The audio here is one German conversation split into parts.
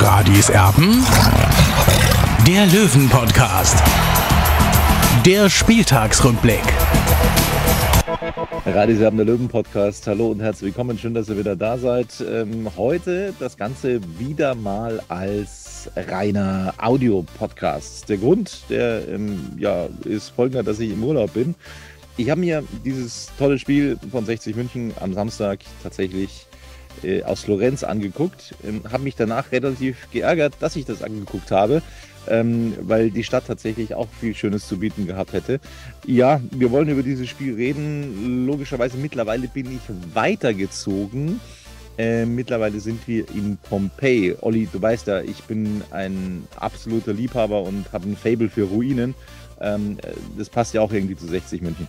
Radis Erben, der Löwen-Podcast, der Spieltagsrückblick. Radis Erben, der Löwen-Podcast. Hallo und herzlich willkommen. Schön, dass ihr wieder da seid. Heute das Ganze wieder mal als reiner Audio-Podcast. Der Grund, der ist folgender, dass ich im Urlaub bin. Ich habe mir dieses tolle Spiel von 60 München am Samstag tatsächlich aus Florenz angeguckt, habe mich danach relativ geärgert, dass ich das angeguckt habe, weil die Stadt tatsächlich auch viel Schönes zu bieten gehabt hätte. Ja, wir wollen über dieses Spiel reden. Logischerweise mittlerweile bin ich weitergezogen. Mittlerweile sind wir in Pompeji. Olli, du weißt ja, ich bin ein absoluter Liebhaber und habe ein Faible für Ruinen. Das passt ja auch irgendwie zu 60 München.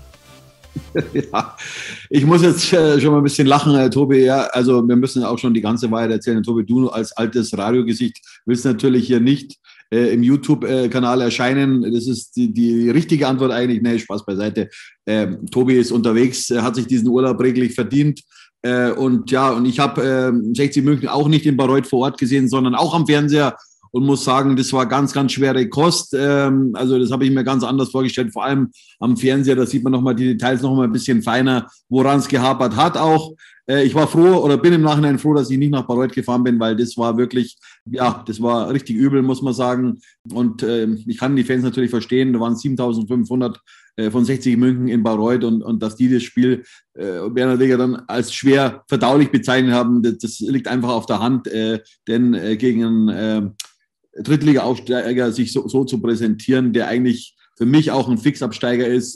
Ja, ich muss jetzt schon mal ein bisschen lachen, Tobi. Ja, also wir müssen auch schon die ganze Wahrheit erzählen. Tobi, du als altes Radiogesicht willst natürlich hier nicht im YouTube-Kanal erscheinen. Das ist die richtige Antwort eigentlich. Nee, Spaß beiseite. Tobi ist unterwegs, hat sich diesen Urlaub reglich verdient. Und ich habe 60 München auch nicht in Bayreuth vor Ort gesehen, sondern auch am Fernseher. Und muss sagen, das war ganz, ganz schwere Kost. Also das habe ich mir ganz anders vorgestellt. Vor allem am Fernseher, da sieht man nochmal die Details nochmal ein bisschen feiner, woran es gehapert hat auch. Ich war froh oder bin im Nachhinein froh, dass ich nicht nach Bayreuth gefahren bin, weil das war wirklich, das war richtig übel, muss man sagen. Und ich kann die Fans natürlich verstehen. Da waren 7.500 von 60 München in Bayreuth und dass die das Spiel Bernhard Weger dann als schwer verdaulich bezeichnet haben, das liegt einfach auf der Hand. Denn gegen Drittliga-Aufsteiger sich so zu präsentieren, der eigentlich für mich auch ein Fixabsteiger ist.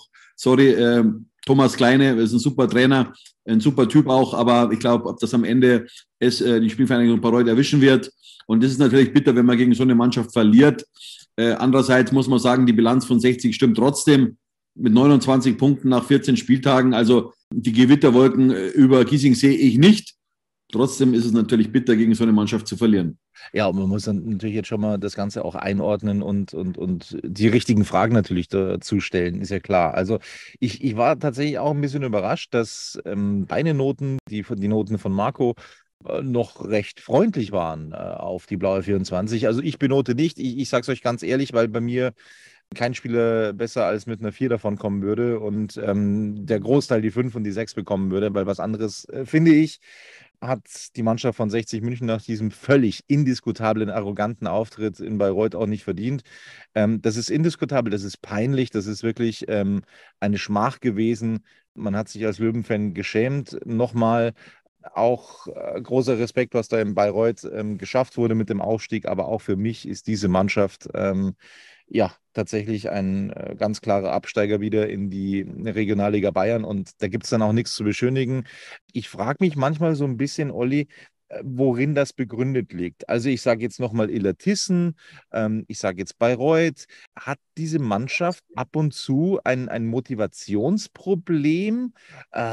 Thomas Kleine ist ein super Trainer, ein super Typ auch, aber ich glaube, ob das am Ende die Spielvereinigung Bayreuth erwischen wird. Und das ist natürlich bitter, wenn man gegen so eine Mannschaft verliert. Andererseits muss man sagen, die Bilanz von 60 stimmt trotzdem mit 29 Punkten nach 14 Spieltagen. Also die Gewitterwolken über Giesing sehe ich nicht. Trotzdem ist es natürlich bitter, gegen so eine Mannschaft zu verlieren. Ja, und man muss dann natürlich jetzt schon mal das Ganze auch einordnen und die richtigen Fragen natürlich dazu stellen, ist ja klar. Also ich war tatsächlich auch ein bisschen überrascht, dass deine Noten, die Noten von Marco, noch recht freundlich waren auf die blaue 24. Also ich benote nicht, ich sage es euch ganz ehrlich, weil bei mir kein Spieler besser als mit einer 4 davon kommen würde und der Großteil die 5 und die 6 bekommen würde, weil was anderes, finde ich, hat die Mannschaft von 60 München nach diesem völlig indiskutablen, arroganten Auftritt in Bayreuth auch nicht verdient. Das ist indiskutabel, das ist peinlich, das ist wirklich eine Schmach gewesen. Man hat sich als Löwenfan geschämt. Nochmal auch großer Respekt, was da in Bayreuth geschafft wurde mit dem Aufstieg, aber auch für mich ist diese Mannschaft tatsächlich ein ganz klarer Absteiger wieder in die Regionalliga Bayern und da gibt es dann auch nichts zu beschönigen. Ich frage mich manchmal so ein bisschen, Olli, worin das begründet liegt. Also ich sage jetzt nochmal Illertissen, ich sage jetzt Bayreuth. Hat diese Mannschaft ab und zu ein Motivationsproblem?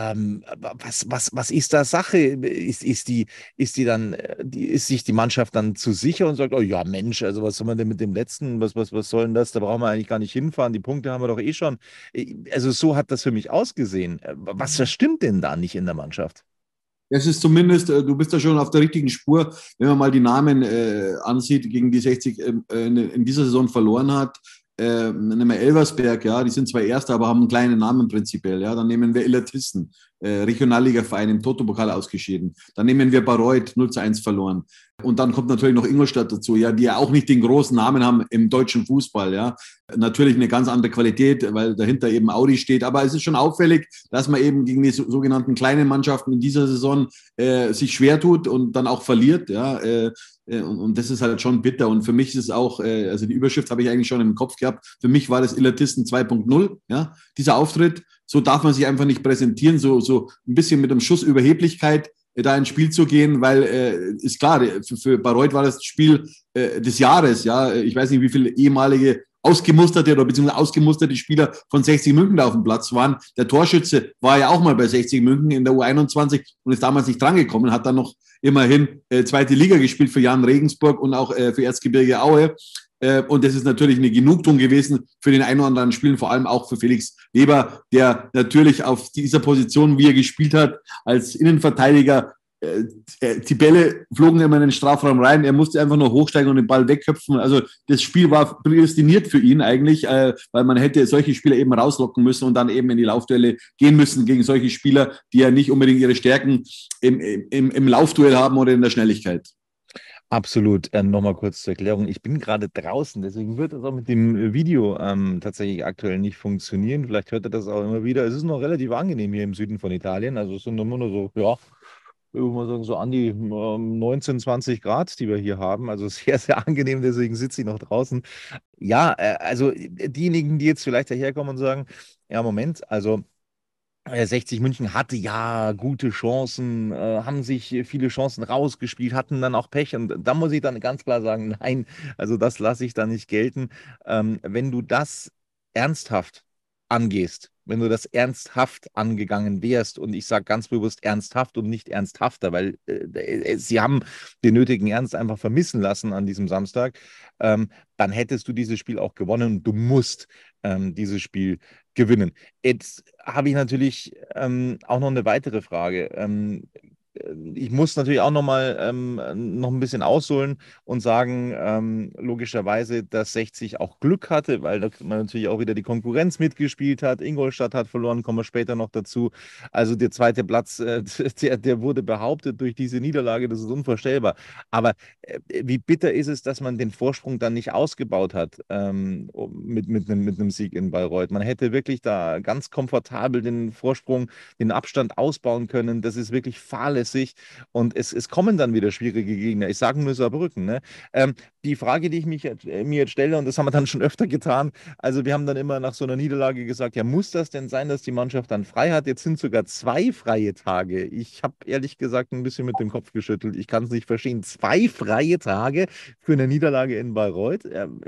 Was ist da Sache? Ist sich die Mannschaft dann zu sicher und sagt, oh ja Mensch, also was soll man denn mit dem Letzten, was soll denn das? Da brauchen wir eigentlich gar nicht hinfahren, die Punkte haben wir doch eh schon. Also so hat das für mich ausgesehen. Was stimmt denn da nicht in der Mannschaft? Es ist zumindest, du bist da schon auf der richtigen Spur, wenn man mal die Namen ansieht, gegen die 60 in dieser Saison verloren hat. Nehmen wir Elversberg, ja, die sind zwar Erster, aber haben einen kleinen Namen prinzipiell. Ja. Dann nehmen wir Illertissen, Regionalliga-Verein im Toto-Pokal ausgeschieden. Dann nehmen wir Bayreuth, 0:1 verloren. Und dann kommt natürlich noch Ingolstadt dazu, ja, die ja auch nicht den großen Namen haben im deutschen Fußball. Ja. Natürlich eine ganz andere Qualität, weil dahinter eben Audi steht. Aber es ist schon auffällig, dass man eben gegen die sogenannten kleinen Mannschaften in dieser Saison sich schwer tut und dann auch verliert. Ja. Und das ist halt schon bitter. Und für mich ist es auch, also die Überschrift habe ich eigentlich schon im Kopf gehabt. Für mich war das Illertissen 2.0, ja, dieser Auftritt. So darf man sich einfach nicht präsentieren, so ein bisschen mit einem Schuss Überheblichkeit da ins Spiel zu gehen, weil ist klar, für Bayreuth war das Spiel des Jahres. Ja, ich weiß nicht, wie viele ehemalige ausgemusterte oder beziehungsweise ausgemusterte Spieler von 60 München da auf dem Platz waren. Der Torschütze war ja auch mal bei 60 München in der U21 und ist damals nicht drangekommen, hat dann noch immerhin zweite Liga gespielt für Jan Regensburg und auch für Erzgebirge Aue. Und das ist natürlich eine Genugtuung gewesen für den einen oder anderen Spielen, vor allem auch für Felix Weber, der natürlich auf dieser Position, wie er gespielt hat, als Innenverteidiger die Bälle flogen immer in den Strafraum rein, er musste einfach nur hochsteigen und den Ball wegköpfen. Also das Spiel war prädestiniert für ihn eigentlich, weil man hätte solche Spieler eben rauslocken müssen und dann eben in die Laufduelle gehen müssen gegen solche Spieler, die ja nicht unbedingt ihre Stärken im Laufduell haben oder in der Schnelligkeit. Absolut. Nochmal kurz zur Erklärung. Ich bin gerade draußen, deswegen wird das auch mit dem Video tatsächlich aktuell nicht funktionieren. Vielleicht hört ihr das auch immer wieder. Es ist noch relativ angenehm hier im Süden von Italien. Also es sind immer nur so, ja, ich würde mal sagen, so an die 19, 20 Grad, die wir hier haben. Also sehr, sehr angenehm, deswegen sitze ich noch draußen. Ja, also diejenigen, die jetzt vielleicht daherkommen und sagen, ja, Moment, also 60 München hatte ja gute Chancen, haben sich viele Chancen rausgespielt, hatten dann auch Pech. Und da muss ich dann ganz klar sagen, nein, also das lasse ich da nicht gelten. Wenn du das ernsthaft angehst, wenn du das ernsthaft angegangen wärst, und ich sage ganz bewusst ernsthaft und nicht ernsthafter, weil sie haben den nötigen Ernst einfach vermissen lassen an diesem Samstag, dann hättest du dieses Spiel auch gewonnen und du musst dieses Spiel gewinnen. Jetzt habe ich natürlich auch noch eine weitere Frage. Ich muss natürlich auch noch ein bisschen ausholen und sagen, logischerweise, dass 60 auch Glück hatte, weil da man natürlich auch wieder die Konkurrenz mitgespielt hat. Ingolstadt hat verloren, kommen wir später noch dazu. Also der zweite Platz, der wurde behauptet durch diese Niederlage, das ist unvorstellbar. Aber wie bitter ist es, dass man den Vorsprung dann nicht ausgebaut hat mit einem Sieg in Bayreuth. Man hätte wirklich da ganz komfortabel den Vorsprung, den Abstand ausbauen können. Das ist wirklich fahrlässig und es kommen dann wieder schwierige Gegner. Ich sage nur Saarbrücken. Ne? Die Frage, die ich mir jetzt stelle, und das haben wir dann schon öfter getan, also wir haben dann immer nach so einer Niederlage gesagt, ja, muss das denn sein, dass die Mannschaft dann frei hat? Jetzt sind sogar 2 freie Tage. Ich habe ehrlich gesagt ein bisschen mit dem Kopf geschüttelt. Ich kann es nicht verstehen. 2 freie Tage für eine Niederlage in Bayreuth?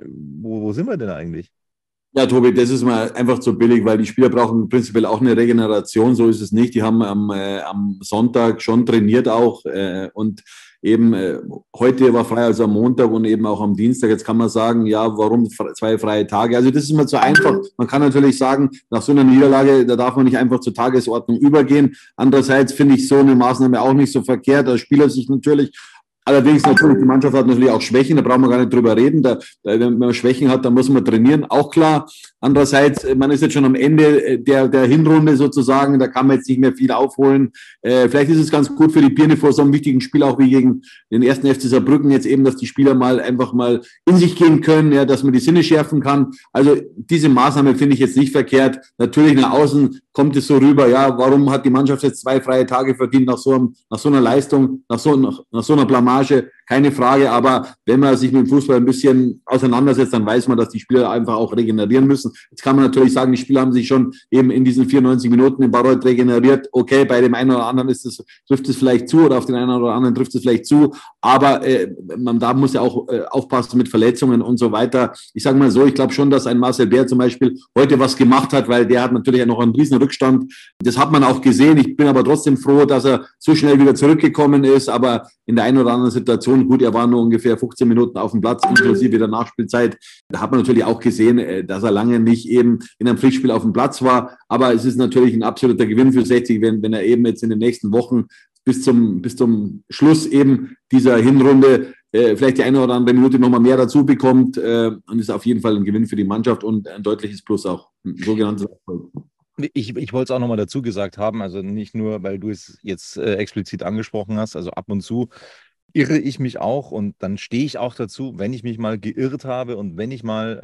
Wo sind wir denn eigentlich? Ja, Tobi, das ist mal einfach zu billig, weil die Spieler brauchen prinzipiell auch eine Regeneration. So ist es nicht. Die haben am Sonntag schon trainiert auch und eben heute war frei, also am Montag und eben auch am Dienstag. Jetzt kann man sagen, ja, warum 2 freie Tage? Also das ist immer zu einfach. Man kann natürlich sagen, nach so einer Niederlage, da darf man nicht einfach zur Tagesordnung übergehen. Andererseits finde ich so eine Maßnahme auch nicht so verkehrt. Der Spieler sich natürlich allerdings natürlich, die Mannschaft hat natürlich auch Schwächen, da brauchen wir gar nicht drüber reden. Wenn man Schwächen hat, dann muss man trainieren, auch klar. Andererseits, man ist jetzt schon am Ende der Hinrunde sozusagen, da kann man jetzt nicht mehr viel aufholen. Vielleicht ist es ganz gut für die Birne vor so einem wichtigen Spiel, auch wie gegen den ersten FC Saarbrücken, jetzt eben, dass die Spieler einfach mal in sich gehen können, ja, dass man die Sinne schärfen kann. Also diese Maßnahme finde ich jetzt nicht verkehrt. Natürlich nach außen kommt es so rüber, ja, warum hat die Mannschaft jetzt 2 freie Tage verdient nach so einer Leistung, nach so einer Blamage? Keine Frage, aber wenn man sich mit dem Fußball ein bisschen auseinandersetzt, dann weiß man, dass die Spieler einfach auch regenerieren müssen. Jetzt kann man natürlich sagen, die Spieler haben sich schon eben in diesen 94 Minuten in Bayreuth regeneriert. Okay, bei dem einen oder anderen trifft es vielleicht zu oder auf den einen oder anderen trifft es vielleicht zu, aber man da muss ja auch aufpassen mit Verletzungen und so weiter. Ich sage mal so, ich glaube schon, dass ein Marcel Bär zum Beispiel heute was gemacht hat, weil der hat natürlich noch einen riesen Rückstand. Das hat man auch gesehen. Ich bin aber trotzdem froh, dass er so schnell wieder zurückgekommen ist, aber in der einen oder anderen Situation, gut, er war nur ungefähr 15 Minuten auf dem Platz, inklusive der Nachspielzeit. Da hat man natürlich auch gesehen, dass er lange nicht eben in einem Pflichtspiel auf dem Platz war. Aber es ist natürlich ein absoluter Gewinn für 60, wenn er eben jetzt in den nächsten Wochen bis zum Schluss eben dieser Hinrunde vielleicht die eine oder andere Minute nochmal mehr dazu bekommt. Und ist auf jeden Fall ein Gewinn für die Mannschaft und ein deutliches Plus auch. Ein sogenanntes Erfolg. Ich wollte es auch nochmal dazu gesagt haben, also nicht nur, weil du es jetzt explizit angesprochen hast, also ab und zu irre ich mich auch und dann stehe ich auch dazu, wenn ich mich mal geirrt habe und wenn ich mal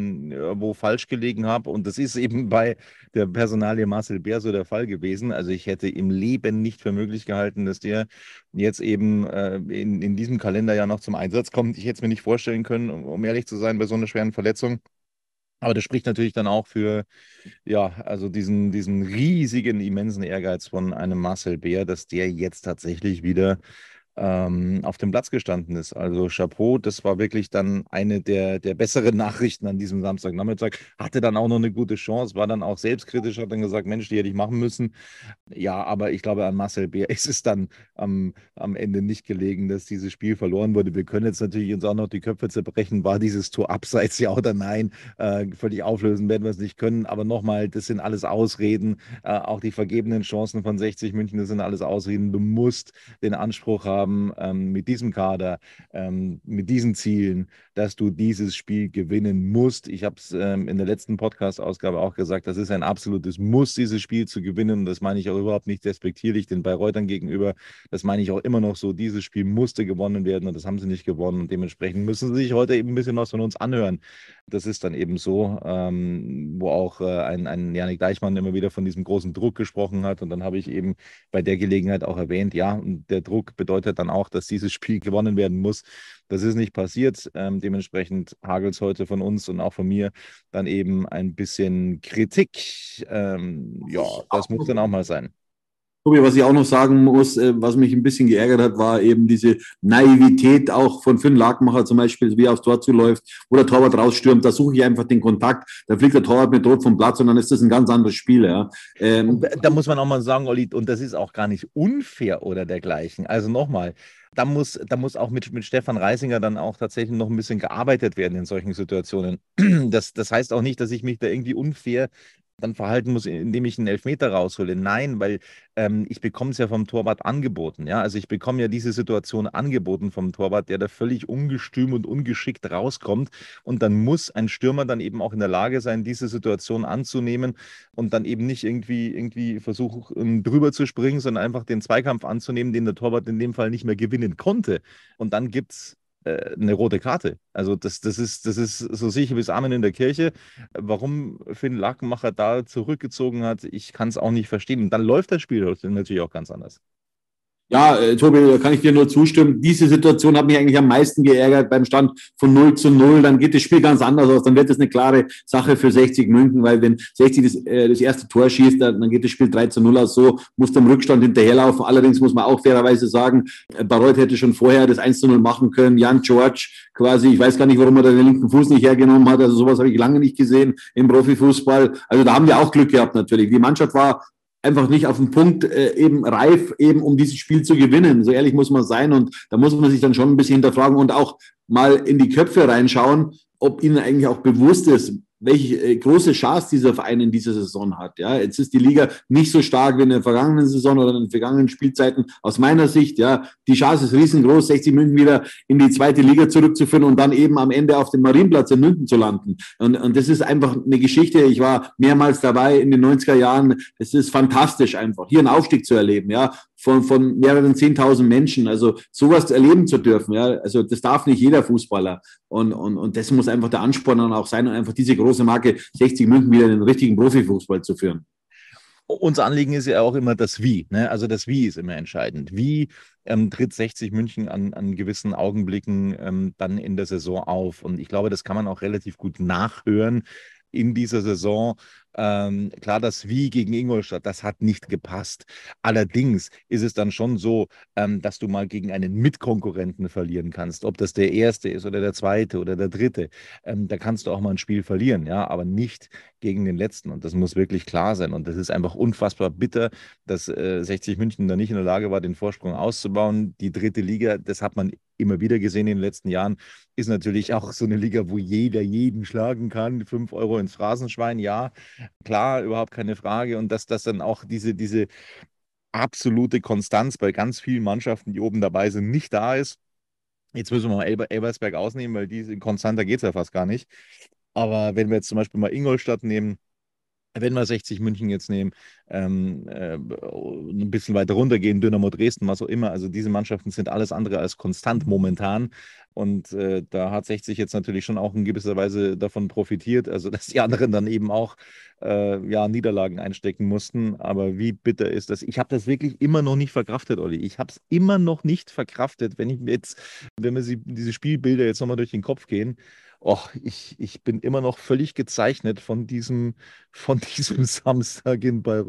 wo falsch gelegen habe. Und das ist eben bei der Personalie Marcel Bär so der Fall gewesen. Also ich hätte im Leben nicht für möglich gehalten, dass der jetzt eben in diesem Kalenderjahr noch zum Einsatz kommt. Ich hätte es mir nicht vorstellen können, um ehrlich zu sein, bei so einer schweren Verletzung. Aber das spricht natürlich dann auch für, ja, also diesen riesigen, immensen Ehrgeiz von einem Marcel Bär, dass der jetzt tatsächlich wieder auf dem Platz gestanden ist. Also Chapeau, das war wirklich dann eine der besseren Nachrichten an diesem Samstagnachmittag. Hatte dann auch noch eine gute Chance, war dann auch selbstkritisch, hat dann gesagt, Mensch, die hätte ich machen müssen. Ja, aber ich glaube, an Marcel Beer ist es dann am Ende nicht gelegen, dass dieses Spiel verloren wurde. Wir können jetzt natürlich uns auch noch die Köpfe zerbrechen, war dieses Tor abseits, ja oder nein? Völlig auflösen werden wir es nicht können, aber nochmal, das sind alles Ausreden. Auch die vergebenen Chancen von 60 München, das sind alles Ausreden. Du musst den Anspruch haben, mit diesem Kader, mit diesen Zielen, dass du dieses Spiel gewinnen musst. Ich habe es in der letzten Podcast-Ausgabe auch gesagt, das ist ein absolutes Muss, dieses Spiel zu gewinnen. Und das meine ich auch überhaupt nicht despektierlich den Bayreutern gegenüber. Das meine ich auch immer noch so. Dieses Spiel musste gewonnen werden und das haben sie nicht gewonnen. Und dementsprechend müssen sie sich heute eben ein bisschen was von uns anhören. Das ist dann eben so, wo auch ein Jannik Deichmann immer wieder von diesem großen Druck gesprochen hat. Und dann habe ich eben bei der Gelegenheit auch erwähnt, ja, der Druck bedeutet dann auch, dass dieses Spiel gewonnen werden muss. Das ist nicht passiert. Dementsprechend hagelt es heute von uns und auch von mir dann eben ein bisschen Kritik. Ja, das muss dann auch mal sein. Tobi, was ich auch noch sagen muss, was mich ein bisschen geärgert hat, war eben diese Naivität auch von Finn Lackmacher zum Beispiel, wie er aufs Tor zuläuft, wo der Torwart rausstürmt. Da suche ich einfach den Kontakt. Da fliegt der Torwart mit Rot vom Platz und dann ist das ein ganz anderes Spiel. Ja. Da muss man auch mal sagen, Olli, und das ist auch gar nicht unfair oder dergleichen. Also nochmal, da muss auch mit Stefan Reisinger dann auch tatsächlich noch ein bisschen gearbeitet werden in solchen Situationen. Das heißt auch nicht, dass ich mich da irgendwie unfair dann verhalten muss, indem ich einen Elfmeter raushole. Nein, weil ich bekomme es ja vom Torwart angeboten. Ja? Also ich bekomme ja diese Situation angeboten vom Torwart, der da völlig ungestüm und ungeschickt rauskommt. Und dann muss ein Stürmer dann eben auch in der Lage sein, diese Situation anzunehmen und dann eben nicht irgendwie versuchen, drüber zu springen, sondern einfach den Zweikampf anzunehmen, den der Torwart in dem Fall nicht mehr gewinnen konnte. Und dann gibt es eine rote Karte. Also das ist so sicher wie das Amen in der Kirche. Warum Finn Lakenmacher da zurückgezogen hat, ich kann es auch nicht verstehen. Und dann läuft das Spiel natürlich auch ganz anders. Ja, Tobi, da kann ich dir nur zustimmen. Diese Situation hat mich eigentlich am meisten geärgert beim Stand von 0:0. Dann geht das Spiel ganz anders aus. Dann wird es eine klare Sache für 60 München, weil wenn 60 das erste Tor schießt, dann geht das Spiel 3:0 aus. So muss dem Rückstand hinterherlaufen. Allerdings muss man auch fairerweise sagen, Bayreuth hätte schon vorher das 1:0 machen können. Jan George quasi, ich weiß gar nicht, warum er den linken Fuß nicht hergenommen hat. Also sowas habe ich lange nicht gesehen im Profifußball. Also da haben wir auch Glück gehabt natürlich. Die Mannschaft war einfach nicht auf den Punkt eben reif, eben um dieses Spiel zu gewinnen. So ehrlich muss man sein und da muss man sich dann schon ein bisschen hinterfragen und auch mal in die Köpfe reinschauen, ob ihnen eigentlich auch bewusst ist, welche große Chance dieser Verein in dieser Saison hat. Ja, jetzt ist die Liga nicht so stark wie in der vergangenen Saison oder in den vergangenen Spielzeiten. Aus meiner Sicht, ja, die Chance ist riesengroß, 60 München wieder in die zweite Liga zurückzuführen und dann eben am Ende auf dem Marienplatz in München zu landen. Und das ist einfach eine Geschichte. Ich war mehrmals dabei in den 90er Jahren. Es ist fantastisch einfach, hier einen Aufstieg zu erleben, ja, von mehreren 10.000 Menschen. Also sowas erleben zu dürfen, ja, also das darf nicht jeder Fußballer. Und das muss einfach der Ansporn dann auch sein und einfach diese große Marke 60 München wieder in den richtigen Profifußball zu führen. Unser Anliegen ist ja auch immer das Wie. Ne? Also das Wie ist immer entscheidend. Wie tritt 60 München an gewissen Augenblicken dann in der Saison auf? Und ich glaube, das kann man auch relativ gut nachhören in dieser Saison. Klar, das Wie gegen Ingolstadt, das hat nicht gepasst. Allerdings ist es dann schon so, dass du mal gegen einen Mitkonkurrenten verlieren kannst. Ob das der erste ist oder der zweite oder der dritte. Da kannst du auch mal ein Spiel verlieren, ja, aber nicht gegen den letzten. Und das muss wirklich klar sein. Und das ist einfach unfassbar bitter, dass 60 München da nicht in der Lage war, den Vorsprung auszubauen. Die dritte Liga, das hat man immer wieder gesehen in den letzten Jahren, ist natürlich auch so eine Liga, wo jeder jeden schlagen kann. 5 Euro ins Phrasenschwein, ja. Klar, überhaupt keine Frage. Und dass das dann auch diese absolute Konstanz bei ganz vielen Mannschaften, die oben dabei sind, nicht da ist. Jetzt müssen wir mal Elversberg ausnehmen, weil konstanter geht es ja fast gar nicht. Aber wenn wir jetzt zum Beispiel mal Ingolstadt nehmen, wenn wir 60 München jetzt nehmen, ein bisschen weiter runtergehen, Dynamo Dresden, was auch immer, also diese Mannschaften sind alles andere als konstant momentan. Und da hat 60 jetzt natürlich schon auch in gewisser Weise davon profitiert, also dass die anderen dann eben auch ja, Niederlagen einstecken mussten. Aber wie bitter ist das? Ich habe das wirklich immer noch nicht verkraftet, Olli. Ich habe es immer noch nicht verkraftet, wenn mir diese Spielbilder jetzt nochmal durch den Kopf gehen. Och, ich bin immer noch völlig gezeichnet von diesem Samstag in Bayreuth.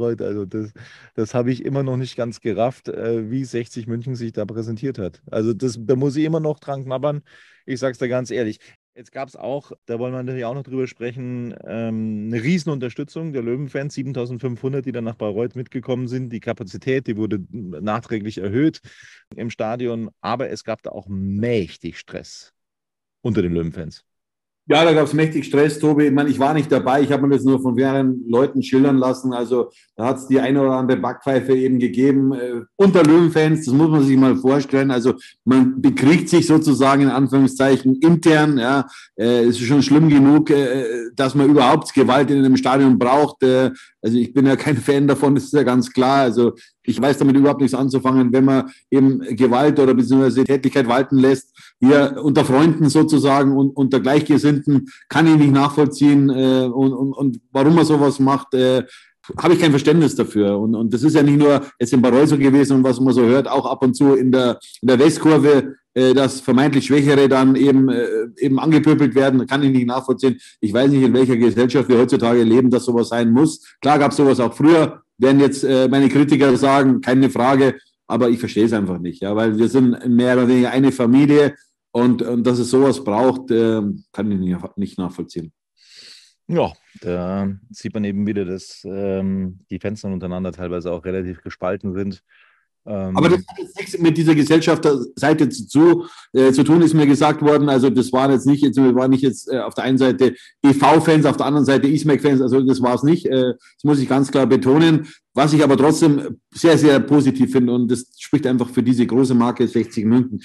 Bayreuth. Also das habe ich immer noch nicht ganz gerafft, wie 60 München sich da präsentiert hat. Also da muss ich immer noch dran knabbern. Ich sage es dir ganz ehrlich. Jetzt gab es auch, da wollen wir natürlich auch noch drüber sprechen, eine Riesenunterstützung der Löwenfans, 7.500, die dann nach Bayreuth mitgekommen sind. Die Kapazität, die wurde nachträglich erhöht im Stadion, aber es gab da auch mächtig Stress unter den Löwenfans. Ja, da gab es mächtig Stress, Tobi. Ich meine, ich war nicht dabei. Ich habe mir das nur von mehreren Leuten schildern lassen. Also da hat es die eine oder andere Backpfeife eben gegeben unter Löwenfans. Das muss man sich mal vorstellen. Also man bekriegt sich sozusagen in Anführungszeichen intern. Ja, es ist schon schlimm genug, dass man überhaupt Gewalt in einem Stadion braucht. Also ich bin ja kein Fan davon, das ist ja ganz klar. Also ich weiß damit überhaupt nichts anzufangen, wenn man eben Gewalt oder beziehungsweise Tätlichkeit walten lässt, hier unter Freunden sozusagen und unter Gleichgesinnten, kann ich nicht nachvollziehen und warum man sowas macht, habe ich kein Verständnis dafür. Und das ist ja nicht nur jetzt in Bayreuth so gewesen und was man so hört, auch ab und zu in der Westkurve, dass vermeintlich Schwächere dann eben angepöbelt werden, kann ich nicht nachvollziehen. Ich weiß nicht, in welcher Gesellschaft wir heutzutage leben, dass sowas sein muss. Klar gab es sowas auch früher, werden jetzt meine Kritiker sagen, keine Frage, aber ich verstehe es einfach nicht, ja, weil wir sind mehr oder weniger eine Familie und dass es sowas braucht, kann ich nicht nachvollziehen. Ja, da sieht man eben wieder, dass die Fans dann untereinander teilweise auch relativ gespalten sind. Aber das hat jetzt nichts mit dieser Gesellschafterseite zu tun, ist mir gesagt worden. Also das war nicht jetzt auf der einen Seite EV-Fans, auf der anderen Seite ISMEC-Fans. Also das war es nicht. Das muss ich ganz klar betonen. Was ich aber trotzdem sehr, sehr positiv finde, und das spricht einfach für diese große Marke 60 München.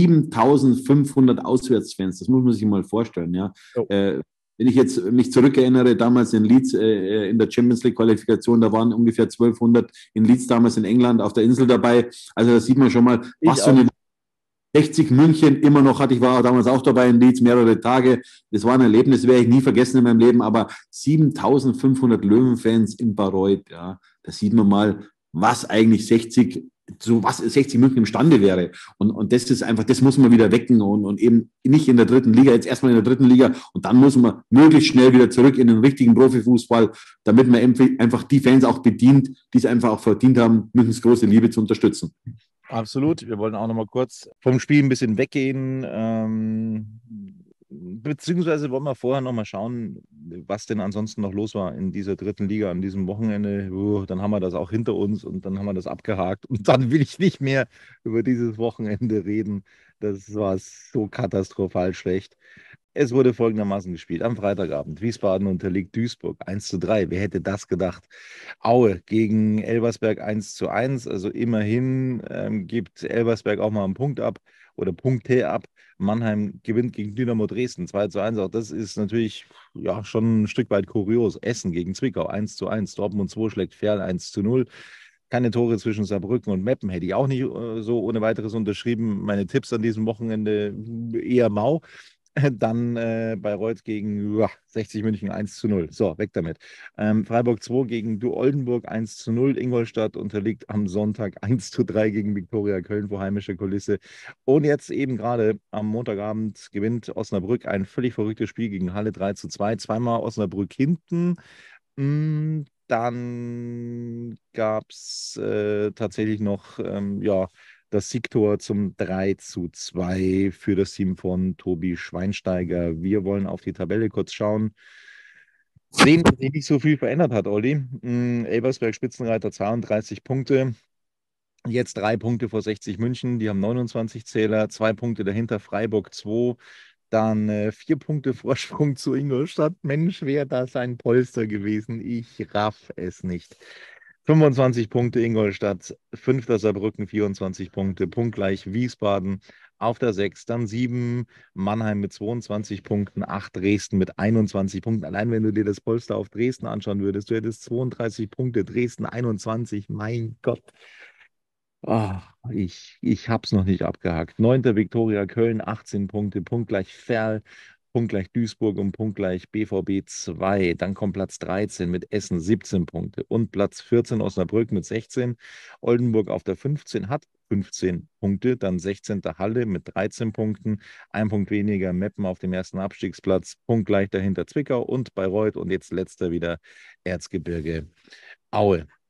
7.500 Auswärtsfans, das muss man sich mal vorstellen. Ja. Oh. Wenn ich jetzt mich zurückerinnere, damals in Leeds in der Champions League Qualifikation, da waren ungefähr 1200 in Leeds damals in England auf der Insel dabei. Also da sieht man schon mal, was so eine 60 München immer noch hat. Ich war damals auch dabei in Leeds mehrere Tage. Das war ein Erlebnis, werde ich nie vergessen in meinem Leben. Aber 7.500 Löwenfans in Bayreuth, ja, da sieht man mal, was eigentlich 60 München imstande wäre. Und das ist einfach, das muss man wieder wecken und eben nicht in der dritten Liga, jetzt erstmal in der dritten Liga und dann muss man möglichst schnell wieder zurück in den richtigen Profifußball, damit man einfach die Fans auch bedient, die es einfach auch verdient haben, Münchens große Liebe zu unterstützen. Absolut. Wir wollen auch noch mal kurz vom Spiel ein bisschen weggehen. Beziehungsweise wollen wir vorher noch mal schauen, was denn ansonsten noch los war in dieser dritten Liga an diesem Wochenende. Dann haben wir das auch hinter uns und dann haben wir das abgehakt. Und dann will ich nicht mehr über dieses Wochenende reden. Das war so katastrophal schlecht. Es wurde folgendermaßen gespielt. Am Freitagabend. Wiesbaden unterliegt Duisburg 1:3. Wer hätte das gedacht? Aue gegen Elversberg 1:1. Also immerhin gibt Elversberg auch mal einen Punkt ab oder Punkte ab. Mannheim gewinnt gegen Dynamo Dresden 2:1. Auch das ist natürlich ja, schon ein Stück weit kurios. Essen gegen Zwickau 1:1. Dortmund 2 schlägt Ferl 1:0. Keine Tore zwischen Saarbrücken und Meppen hätte ich auch nicht so ohne weiteres unterschrieben. Meine Tipps an diesem Wochenende eher mau. Dann Bayreuth gegen 60 München 1:0. So, weg damit. Freiburg 2 gegen Oldenburg 1:0. Ingolstadt unterliegt am Sonntag 1:3 gegen Viktoria Köln vor heimischer Kulisse. Und jetzt eben gerade am Montagabend gewinnt Osnabrück ein völlig verrücktes Spiel gegen Halle 3:2. Zweimal Osnabrück hinten. Dann gab es tatsächlich noch das Siegtor zum 3:2 für das Team von Tobi Schweinsteiger. Wir wollen auf die Tabelle kurz schauen. Sehen, dass sich nicht so viel verändert hat, Olli. Elversberg Spitzenreiter 32 Punkte. Jetzt 3 Punkte vor 60 München. Die haben 29 Zähler. 2 Punkte dahinter Freiburg 2. Dann 4 Punkte Vorsprung zu Ingolstadt. Mensch, wäre das ein Polster gewesen. Ich raff es nicht. 25 Punkte Ingolstadt, 5. Saarbrücken 24 Punkte, punktgleich Wiesbaden auf der 6, dann 7 Mannheim mit 22 Punkten, 8 Dresden mit 21 Punkten. Allein wenn du dir das Polster auf Dresden anschauen würdest, du hättest 32 Punkte, Dresden 21, mein Gott. Ich habe es noch nicht abgehakt. 9. Viktoria Köln, 18 Punkte, punktgleich Ferl, punktgleich Duisburg und punktgleich BVB 2. Dann kommt Platz 13 mit Essen 17 Punkte und Platz 14 Osnabrück mit 16. Oldenburg auf der 15 hat 15 Punkte, dann 16. Halle mit 13 Punkten, 1 Punkt weniger Meppen auf dem ersten Abstiegsplatz, punktgleich dahinter Zwickau und Bayreuth und jetzt letzter wieder Erzgebirge Aue.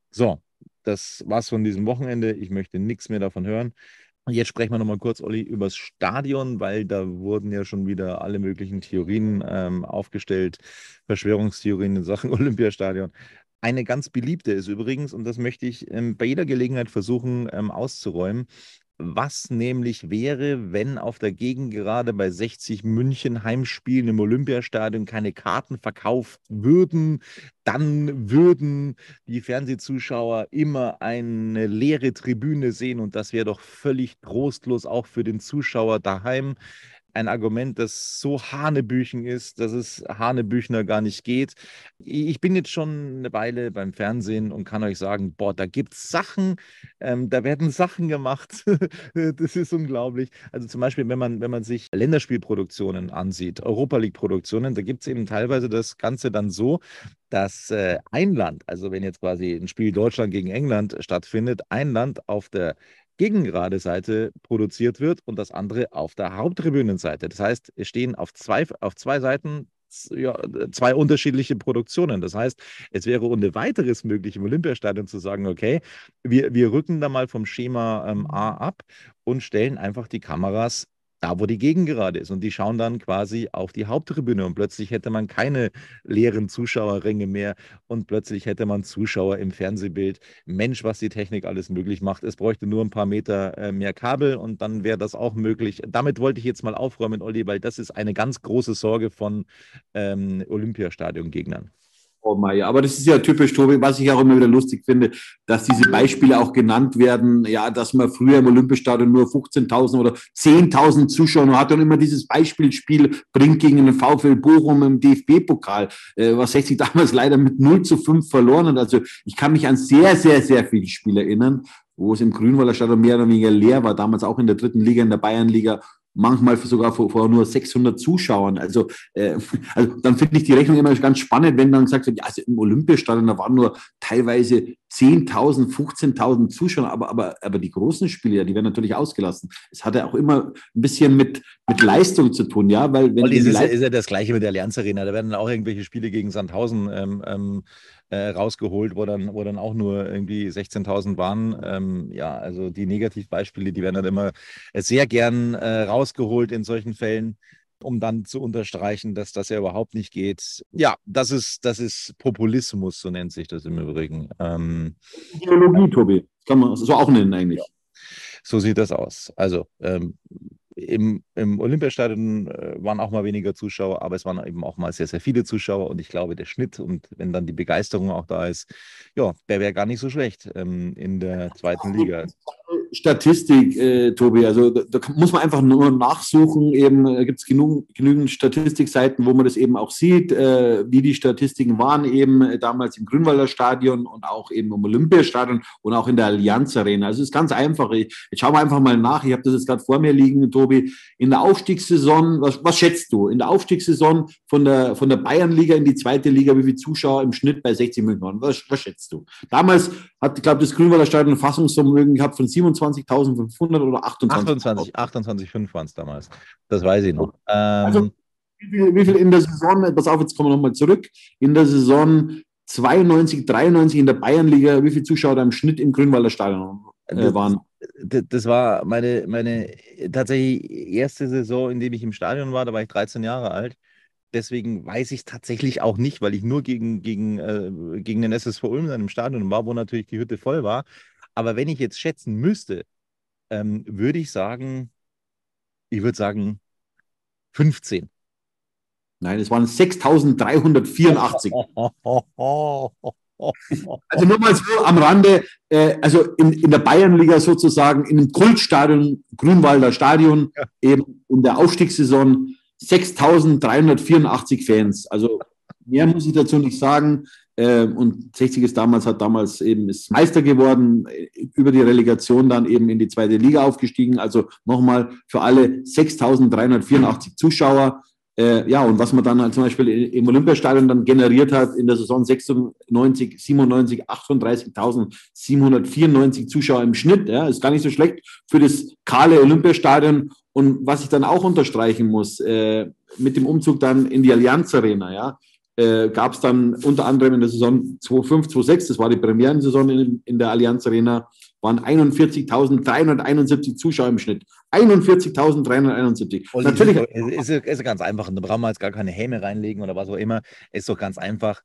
So, das war's von diesem Wochenende. Ich möchte nichts mehr davon hören. Und jetzt sprechen wir nochmal kurz, Olli, übers Stadion, weil da wurden ja schon wieder alle möglichen Theorien aufgestellt, Verschwörungstheorien in Sachen Olympiastadion. Eine ganz beliebte ist übrigens, und das möchte ich bei jeder Gelegenheit versuchen auszuräumen, was nämlich wäre, wenn auf der Gegengerade bei 60 München Heimspielen im Olympiastadion keine Karten verkauft würden, dann würden die Fernsehzuschauer immer eine leere Tribüne sehen und das wäre doch völlig trostlos auch für den Zuschauer daheim. Ein Argument, das so Hanebüchen ist, dass es Hanebüchner gar nicht geht. Ich bin jetzt schon eine Weile beim Fernsehen und kann euch sagen, boah, da gibt es Sachen, da werden Sachen gemacht. Das ist unglaublich. Also zum Beispiel, wenn man sich Länderspielproduktionen ansieht, Europa League-Produktionen, da gibt es eben teilweise das Ganze dann so, dass ein Land, also wenn jetzt quasi ein Spiel Deutschland gegen England stattfindet, ein Land auf der gegengerade Seite produziert wird und das andere auf der Haupttribünenseite. Das heißt, es stehen auf zwei Seiten ja, zwei unterschiedliche Produktionen. Das heißt, es wäre ohne weiteres möglich, im Olympiastadion zu sagen, okay, wir rücken da mal vom Schema A ab und stellen einfach die Kameras da, wo die Gegengerade ist. Und die schauen dann quasi auf die Haupttribüne und plötzlich hätte man keine leeren Zuschauerränge mehr und plötzlich hätte man Zuschauer im Fernsehbild. Mensch, was die Technik alles möglich macht. Es bräuchte nur ein paar Meter mehr Kabel und dann wäre das auch möglich. Damit wollte ich jetzt mal aufräumen, Olli, weil das ist eine ganz große Sorge von Olympiastadion-Gegnern. Oh Meier, aber das ist ja typisch, Tobi, was ich auch immer wieder lustig finde, dass diese Beispiele auch genannt werden, ja, dass man früher im Olympiastadion nur 15.000 oder 10.000 Zuschauer hatte und immer dieses Beispielspiel bringt gegen den VfL Bochum im DFB-Pokal, was 60 damals leider mit 0:5 verloren hat. Also ich kann mich an sehr, sehr, sehr viele Spiele erinnern, wo es im Grünwalder Stadion mehr oder weniger leer war, damals auch in der 3. Liga, in der Bayernliga, manchmal sogar vor nur 600 Zuschauern. Also dann finde ich die Rechnung immer ganz spannend, wenn dann gesagt wird, ja, also im Olympiastadion, da waren nur teilweise 10.000, 15.000 Zuschauer, aber die großen Spiele, die werden natürlich ausgelassen. Es hat ja auch immer ein bisschen mit Leistung zu tun, ja, weil wenn ist ja das Gleiche mit der Allianz Arena, da werden dann auch irgendwelche Spiele gegen Sandhausen rausgeholt, wo dann auch nur irgendwie 16.000 waren. Ja, also die Negativbeispiele, die werden dann immer sehr gern rausgeholt in solchen Fällen, um dann zu unterstreichen, dass das ja überhaupt nicht geht. Ja, das ist Populismus, so nennt sich das im Übrigen. Ideologie, Tobi, kann man so auch nennen eigentlich. So sieht das aus. Also im Olympiastadion waren auch mal weniger Zuschauer, aber es waren eben auch mal sehr, sehr viele Zuschauer und ich glaube, der Schnitt und wenn dann die Begeisterung auch da ist, ja, der wäre gar nicht so schlecht in der 2. Liga. Statistik, Tobi, also da muss man einfach nur nachsuchen, eben gibt es genügend Statistikseiten, wo man das eben auch sieht, wie die Statistiken waren eben damals im Grünwalder Stadion und auch eben im Olympiastadion und auch in der Allianz Arena. Also es ist ganz einfach. Jetzt schauen wir einfach mal nach, ich habe das jetzt gerade vor mir liegen, Tobi, in der Aufstiegssaison, was schätzt du? In der Aufstiegssaison von der Bayernliga in die 2. Liga, wie viele Zuschauer im Schnitt bei 60 München waren? Was schätzt du? Damals hat, ich glaube, das Grünwalder Stadion ein Fassungsvermögen gehabt von 27.500 oder 28.000? 28,5 waren es damals. Das weiß ich noch. Also, wie viel in der Saison, pass auf, jetzt kommen wir nochmal zurück, in der Saison 92, 93 in der Bayernliga, wie viele Zuschauer da im Schnitt im Grünwalder Stadion waren? Das war meine tatsächlich erste Saison, in der ich im Stadion war, da war ich 13 Jahre alt. Deswegen weiß ich es tatsächlich auch nicht, weil ich nur gegen den SSV Ulm dann im Stadion war, wo natürlich die Hütte voll war. Aber wenn ich jetzt schätzen müsste, würde ich sagen 15. Nein, es waren 6.384. Also nur mal so am Rande, also in der Bayernliga sozusagen, in dem Kultstadion, Grünwalder Stadion, eben in der Aufstiegssaison 6.384 Fans. Also mehr muss ich dazu nicht sagen. Und 60 ist damals eben ist Meister geworden, über die Relegation dann eben in die 2. Liga aufgestiegen. Also nochmal für alle 6.384 Zuschauer. Ja, und was man dann halt zum Beispiel im Olympiastadion dann generiert hat in der Saison 96, 97, 38.794 Zuschauer im Schnitt, ja, ist gar nicht so schlecht für das kahle Olympiastadion. Und was ich dann auch unterstreichen muss, mit dem Umzug dann in die Allianz Arena, ja, gab es dann unter anderem in der Saison 2005, 2006, das war die Premierensaison in der Allianz Arena, waren 41.371 Zuschauer im Schnitt. 41.371. Natürlich. Ist ganz einfach. Da brauchen wir jetzt gar keine Häme reinlegen oder was auch immer. Ist doch ganz einfach.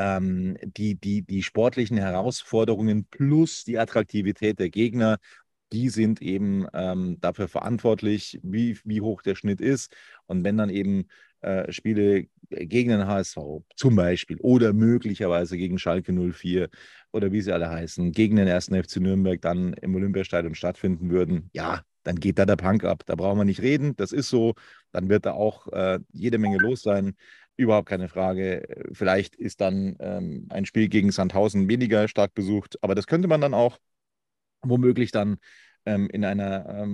Die sportlichen Herausforderungen plus die Attraktivität der Gegner, die sind eben dafür verantwortlich, wie hoch der Schnitt ist. Und wenn dann eben Spiele gegen den HSV zum Beispiel oder möglicherweise gegen Schalke 04 oder wie sie alle heißen, gegen den 1. FC Nürnberg dann im Olympiastadion stattfinden würden, ja, dann geht da der Punk ab. Da brauchen wir nicht reden, das ist so. Dann wird da auch jede Menge los sein. Überhaupt keine Frage. Vielleicht ist dann ein Spiel gegen Sandhausen weniger stark besucht, aber das könnte man dann auch womöglich dann in einer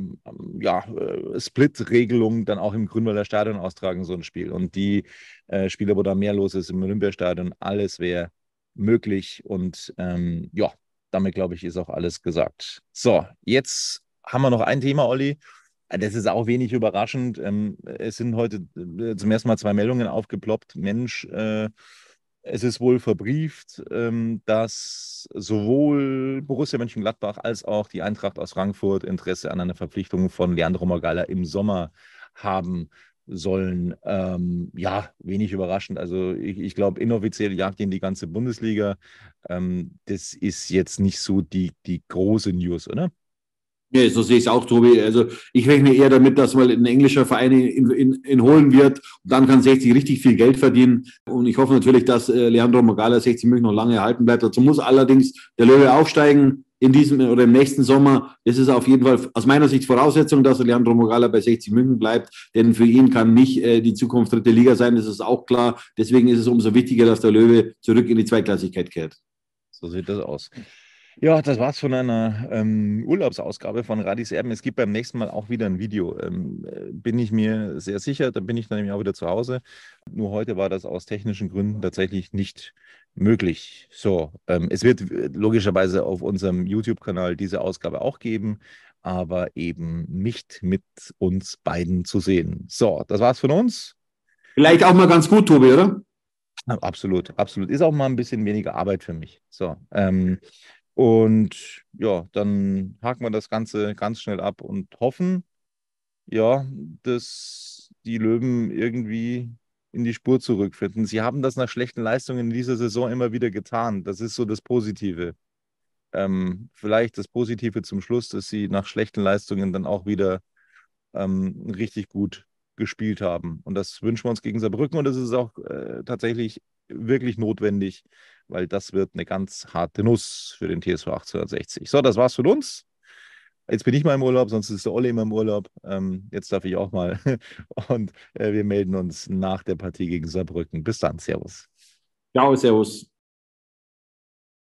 Split-Regelung dann auch im Grünwalder Stadion austragen, so ein Spiel. Und die Spiele, wo da mehr los ist im Olympiastadion, alles wäre möglich. Und damit, glaube ich, ist auch alles gesagt. So, jetzt haben wir noch ein Thema, Olli. Das ist auch wenig überraschend. Es sind heute zum ersten Mal 2 Meldungen aufgeploppt. Mensch, es ist wohl verbrieft, dass sowohl Borussia Mönchengladbach als auch die Eintracht aus Frankfurt Interesse an einer Verpflichtung von Leandro Magala im Sommer haben sollen. Wenig überraschend. Also ich glaube, inoffiziell jagt ihn die ganze Bundesliga. Das ist jetzt nicht so die große News, oder? Ja, so sehe ich es auch, Tobi. Also ich rechne eher damit, dass mal ein englischer Verein ihn holen wird. Und dann kann 60 richtig viel Geld verdienen. Und ich hoffe natürlich, dass Leandro Magala 60 München noch lange erhalten bleibt. Dazu muss allerdings der Löwe aufsteigen in diesem oder im nächsten Sommer. Das ist auf jeden Fall aus meiner Sicht Voraussetzung, dass Leandro Magala bei 60 München bleibt. Denn für ihn kann nicht die Zukunft dritte Liga sein. Das ist auch klar. Deswegen ist es umso wichtiger, dass der Löwe zurück in die Zweitklassigkeit kehrt. So sieht das aus. Ja, das war's von einer Urlaubsausgabe von Radis Erben. Es gibt beim nächsten Mal auch wieder ein Video. Bin ich mir sehr sicher. Da bin ich dann nämlich auch wieder zu Hause. Nur heute war das aus technischen Gründen tatsächlich nicht möglich. So, es wird logischerweise auf unserem YouTube-Kanal diese Ausgabe auch geben, aber eben nicht mit uns beiden zu sehen. So, das war's von uns. Vielleicht auch mal ganz gut, Tobi, oder? Absolut, absolut. Ist auch mal ein bisschen weniger Arbeit für mich. So, und ja, dann haken wir das Ganze ganz schnell ab und hoffen, ja, dass die Löwen irgendwie in die Spur zurückfinden. Sie haben das nach schlechten Leistungen in dieser Saison immer wieder getan. Das ist so das Positive. Vielleicht das Positive zum Schluss, dass sie nach schlechten Leistungen dann auch wieder richtig gut gespielt haben. Und das wünschen wir uns gegen Saarbrücken und das ist auch tatsächlich wirklich notwendig, weil das wird eine ganz harte Nuss für den TSV 1860. So, das war's von uns. Jetzt bin ich mal im Urlaub, sonst ist der Olli immer im Urlaub. Jetzt darf ich auch mal. Und wir melden uns nach der Partie gegen Saarbrücken. Bis dann, Servus. Ciao, servus.